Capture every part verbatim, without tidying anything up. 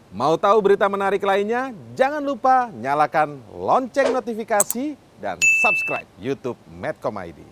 Mau tahu berita menarik lainnya? Jangan lupa nyalakan lonceng notifikasi dan subscribe YouTube Medcom I D.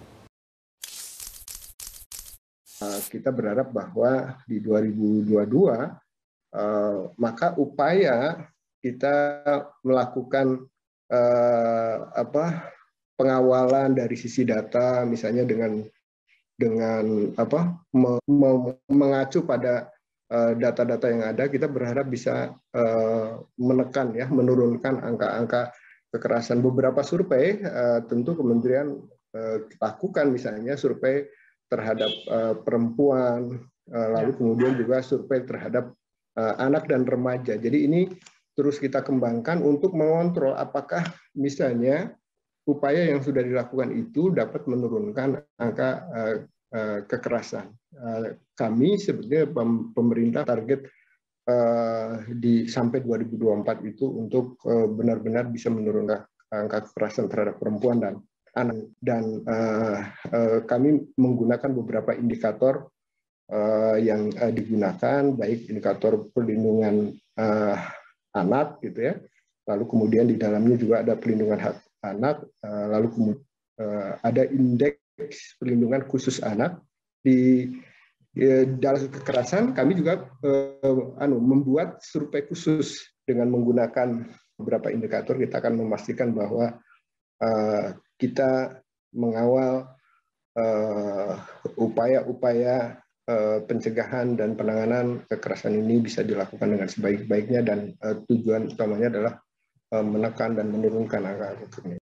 Kita berharap bahwa di dua ribu dua puluh dua eh, maka upaya kita melakukan eh, apa pengawalan dari sisi data, misalnya dengan dengan apa me, me, mengacu pada data-data yang ada, kita berharap bisa uh, menekan ya, menurunkan angka-angka kekerasan. Beberapa survei uh, tentu kementerian uh, lakukan, misalnya survei terhadap uh, perempuan, uh, lalu kemudian juga survei terhadap uh, anak dan remaja. Jadi ini terus kita kembangkan untuk mengontrol apakah misalnya upaya yang sudah dilakukan itu dapat menurunkan angka uh, uh, kekerasan. Uh, kami sebetulnya pemerintah target uh, di sampai dua ribu dua puluh empat itu untuk benar-benar uh, bisa menurunkan angka kekerasan terhadap perempuan dan anak. Dan uh, uh, kami menggunakan beberapa indikator uh, yang uh, digunakan, baik indikator perlindungan uh, anak, gitu ya. Lalu kemudian di dalamnya juga ada perlindungan hak anak, uh, lalu kemudian uh, ada indeks perlindungan khusus anak. Di dalam kekerasan kami juga eh, anu, membuat survei khusus dengan menggunakan beberapa indikator. Kita akan memastikan bahwa eh, kita mengawal upaya-upaya eh, pencegahan dan penanganan kekerasan ini bisa dilakukan dengan sebaik-baiknya, dan eh, tujuan utamanya adalah eh, menekan dan menurunkan angka kekerasan.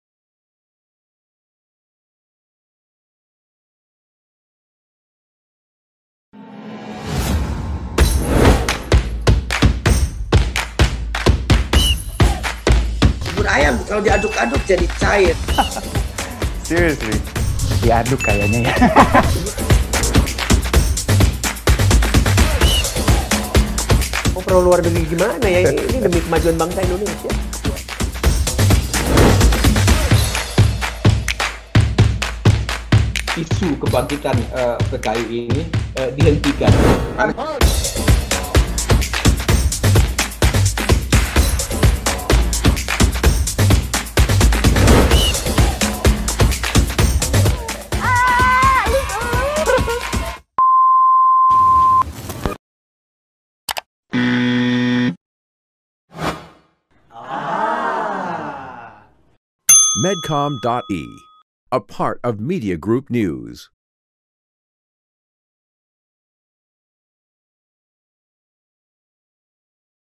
Ayam kalau diaduk-aduk jadi cair. Seriously, diaduk kayaknya ya. Oh, perlu luar negeri gimana ya? Ini demi kemajuan bangsa Indonesia. Isu kebangkitan uh, P K I ini uh, dihentikan. Medcom dot E, a part of Media Group News.